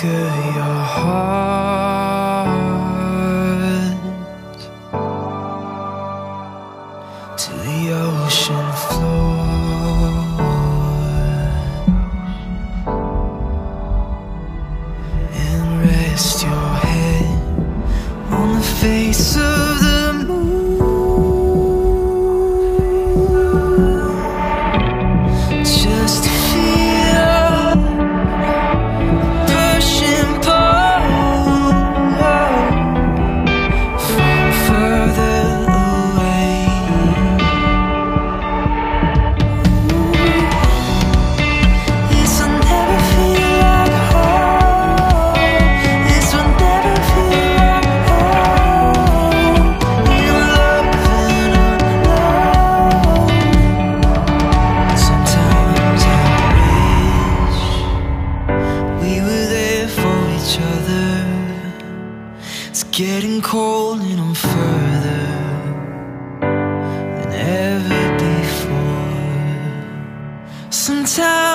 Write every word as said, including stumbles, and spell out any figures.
of your heart to the ocean floor, and rest your head on the face of the moon. Just to feel push and pull from further away. This will never feel like home. This will never feel like home. We're loving alone. Sometimes I wish we were there for each other. It's getting cold and I'm further than ever before. Sometimes